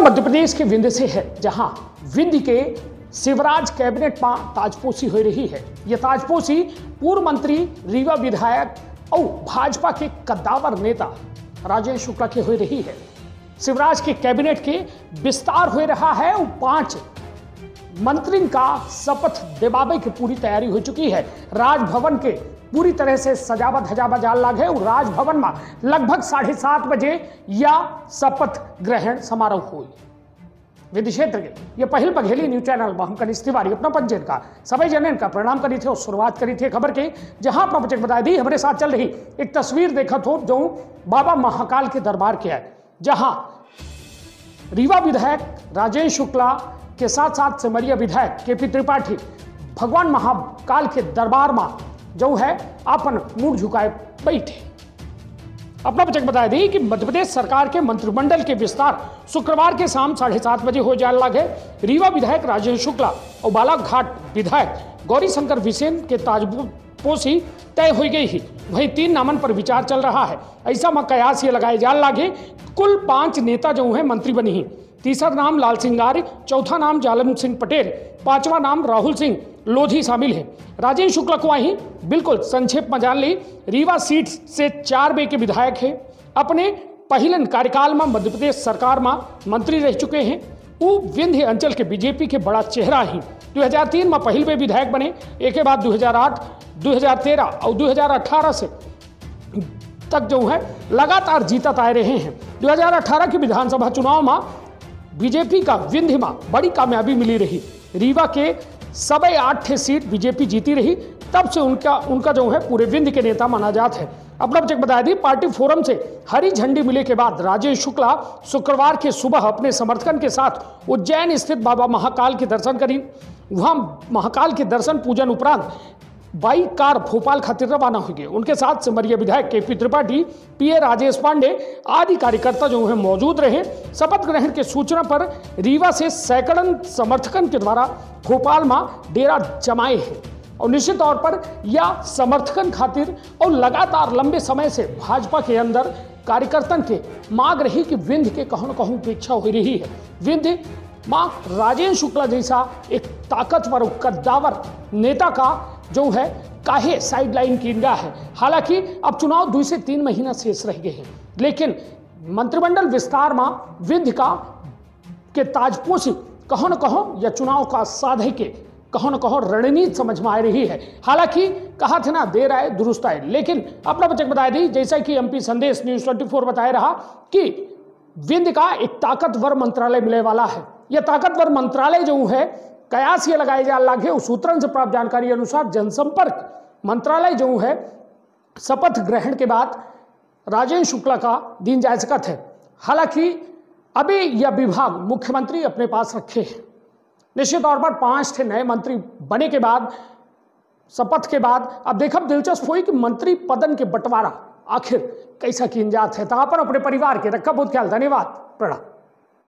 मध्य प्रदेश के विंध्य से है, जहां विंध्य के शिवराज कैबिनेट में ताजपोशी हो रही है। यह ताजपोशी पूर्व मंत्री रीवा विधायक और भाजपा के कद्दावर नेता राजेश शुक्ला की हो रही है। शिवराज के कैबिनेट के विस्तार हो रहा है और 5 मंत्रियों का शपथ दिवावे की पूरी तैयारी हो चुकी है। राजभवन के पूरी तरह से सजावट हजावट जाल लाग है और राजभवन में लगभग 7:30 बजे या शपथ ग्रहण समारोह हुई। विधि क्षेत्र के ये पहल बघेली न्यूज चैनल में हम कनिष्ठ तिवारी अपना पंचन का सभी जनन का प्रणाम करी थे और शुरुआत करी थी खबर के, जहां अपना बचक बता दी हमारे साथ चल रही एक तस्वीर देखा हो जो बाबा महाकाल के दरबार के है, जहां रीवा विधायक राजेश शुक्ला के साथ साथ सिमरिया विधायक केपी त्रिपाठी भगवान महाकाल के दरबार में जो है अपन मुंह झुकाए बैठे। अपना बचक बता दी कि मध्य प्रदेश सरकार के मंत्रिमंडल के विस्तार शुक्रवार के शाम 7:30 बजे हो जाने लगे। रीवा विधायक राजेश शुक्ला और बालाघाट विधायक गौरी शंकर बिसेन के ताजपोशी तय हो गई ही। वहीं 3 नामन पर विचार चल रहा है। ऐसा में कयास ये लगाए जाने लगे कुल 5 नेता जो है मंत्री बनी ही। तीसरा नाम लाल सिंह आर्य, चौथा नाम जालम सिंह पटेल, 5वां नाम राहुल सिंह लोधी शामिल है। राजेश शुक्ला को वहीं बिल्कुल संक्षेप में जान ली, रीवा सीट से 4 बार के विधायक है। अपने पहले कार्यकाल में मध्य प्रदेश सरकार में मंत्री रह चुके हैं। वो विंध्य अंचल के बीजेपी के बड़ा चेहरा ही 2003 में पहले बार विधायक बने। एक के बाद 2008, 2013 और 2018 से तक जो है लगातार जीतत आए रहे हैं। 2018 के विधानसभा चुनाव में बीजेपी का विंध्य में बड़ी कामयाबी मिली रही। रीवा के सभी 8 सीट बीजेपी जीती रही। तब से उनका जो है पूरे विंध्य के नेता माना जाता है। अपना बचक बता दी पार्टी फोरम से हरी झंडी मिले के बाद राजेश शुक्ला शुक्रवार के सुबह अपने समर्थकन के साथ उज्जैन स्थित बाबा महाकाल के दर्शन करी। वहां महाकाल के दर्शन पूजन उपरांत बाइक कार भोपाल खातिर रवाना हो गए। उनके साथ सिमरिया विधायक केपी त्रिपाठी, पीए राजेश पांडे आदि कार्यकर्ता जो है मौजूद रहे। शपथ ग्रहण के सूचना पर रीवा से सैकड़ों समर्थकन के द्वारा भोपाल में डेरा जमाए हैं और निश्चित तौर पर यह समर्थकन खातिर और लगातार लंबे समय से भाजपा के अंदर कार्यकर्तन के मांग रही कि विंध्य के कहूँ न कहूँ उपेक्षा हो रही है। विंध्य मां राजेश शुक्ला जैसा एक ताकतवर कद्दावर नेता का जो है काहे साइडलाइन की निगाह है। हालांकि अब चुनाव 2 से 3 महीना शेष रह गए हैं, लेकिन मंत्रिमंडल विस्तार में विंध्य के ताजपोशी कहो न कहो या चुनाव का साधे के कहो न कहो रणनीति समझ में आ रही है। हालांकि कहा था ना देर आए दुरुस्त आए, लेकिन अपना बचक बता दी जैसा कि एमपी संदेश न्यूज 24 बताया रहा कि विंध्य का एक ताकतवर मंत्रालय मिलने वाला है। यह ताकतवर मंत्रालय जो है कयास ये लगाए जा लगे। उस सूत्रों से प्राप्त जानकारी अनुसार जनसंपर्क मंत्रालय जो है शपथ ग्रहण के बाद राजेश शुक्ला का दिन जा सकता है। हालांकि अभी यह विभाग मुख्यमंत्री अपने पास रखे हैं। निश्चित तौर पर 5 नए मंत्री बने के बाद शपथ के बाद अब देखा दिलचस्प हुई कि मंत्री पदन के बंटवारा आखिर कैसा किया जाता है। तो अपन अपने परिवार के रखा बहुत ख्याल। धन्यवाद, प्रणाम।